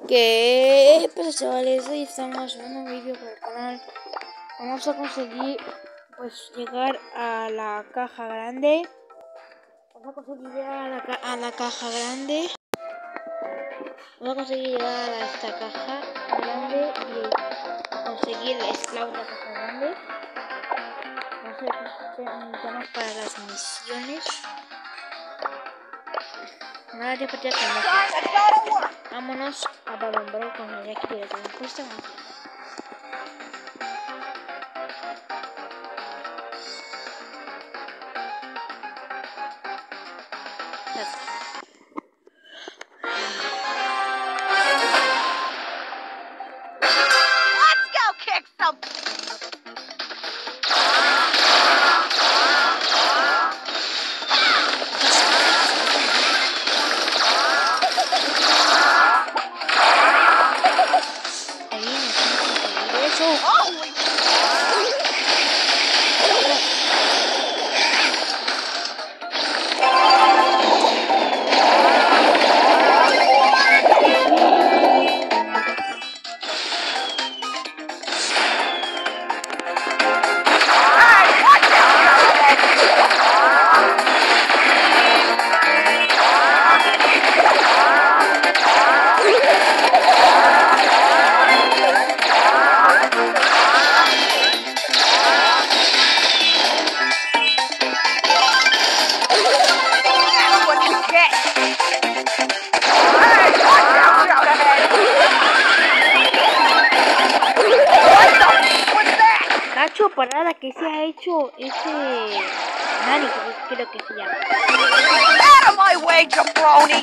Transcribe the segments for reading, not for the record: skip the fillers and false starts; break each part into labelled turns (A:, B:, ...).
A: ¿Qué pasa, chavales? Hoy estamos en un vídeo para el canal. Vamos a conseguir pues llegar a la caja grande. Vamos a conseguir llegar a la caja grande. Vamos a conseguir llegar a esta caja grande y conseguir el esclavo de la caja grande. Vamos a ver qué necesitamos para las misiones. Nada de partida con nosotros. Vámonos a Babambro con el Jackie de la encuesta.
B: Let's go kick some. Holy.
A: Cacho, parada que se ha hecho ese Nani, que creo que se llama.
B: Out of my way, jabroni!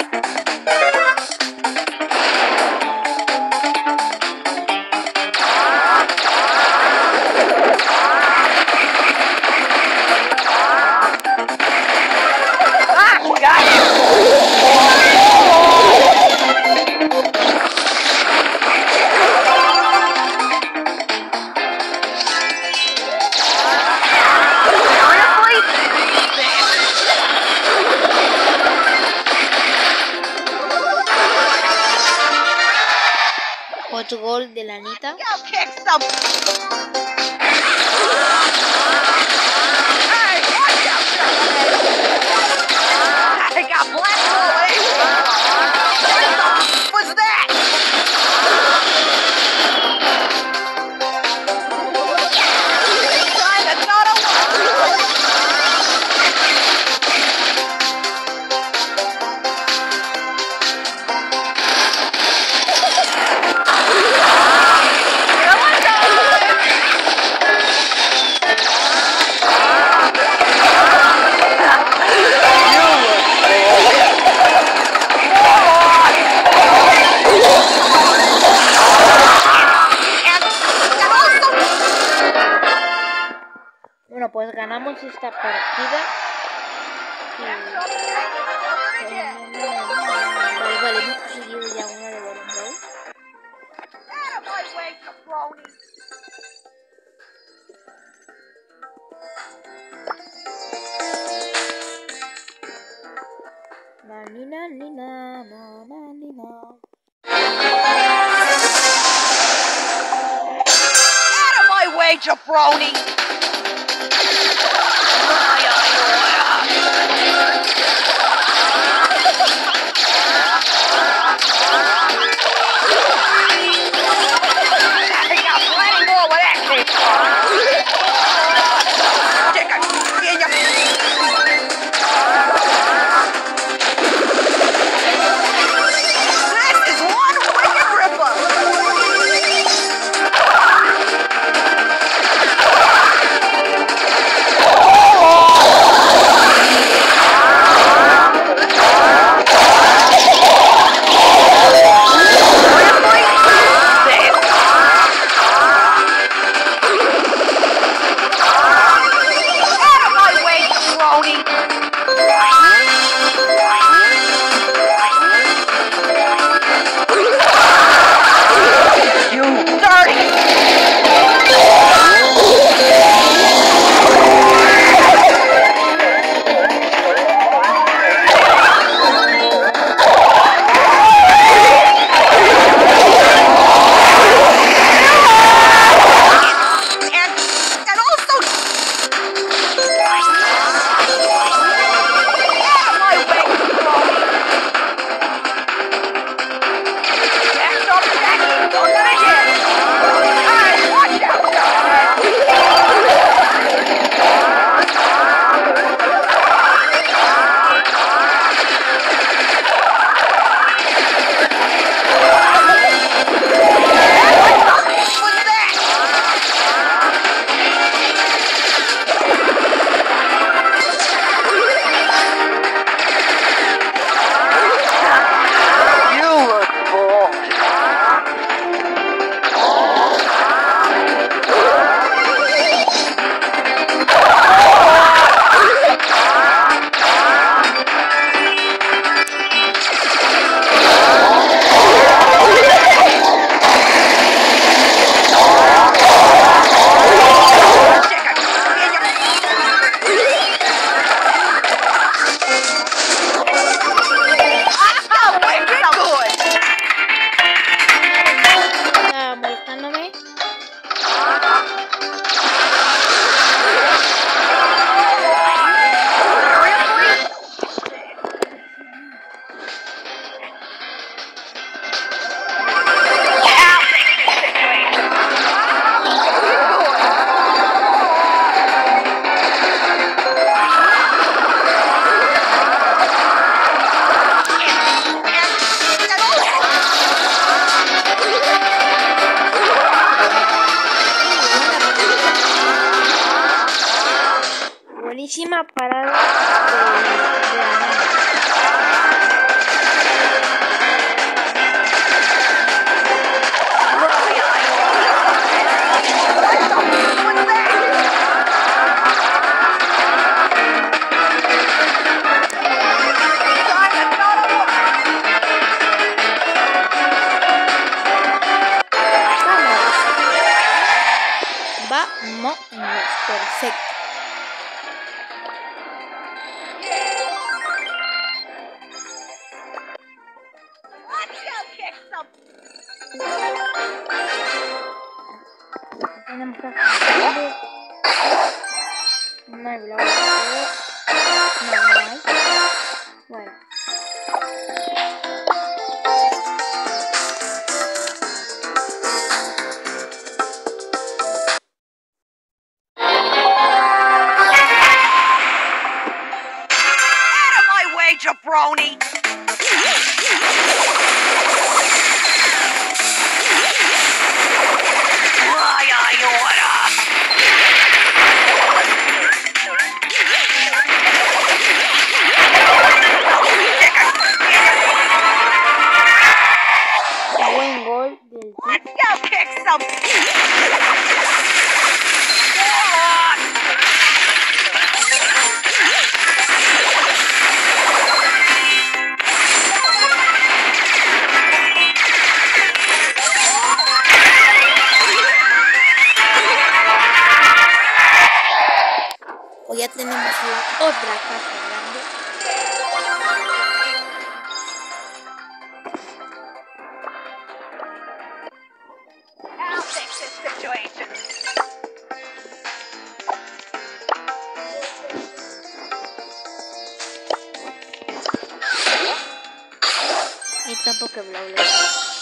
A: Otro gol de la Anita.
B: Go kick some. Hey, watch out! I got black bullet. What was that? Kinda not a
A: Bueno, pues ganamos esta partida. Vale, hemos conseguido ya una de Babambro.
B: Out of my way, jabroni! Out of my way, jabroni! I got plenty more where that came from. Stick it in your... This is one wicked ripper!
A: próxima parada de la nave. Vamos, perfecto. Tenemos que hacer. No hay globo. No hay. Bueno.
B: Jabroni! Why are you
A: Buen gol del
B: Let's go kick some!
A: Pues ya tenemos la otra caja grande.
B: I'll fix this situation.
A: Y tampoco bla bla.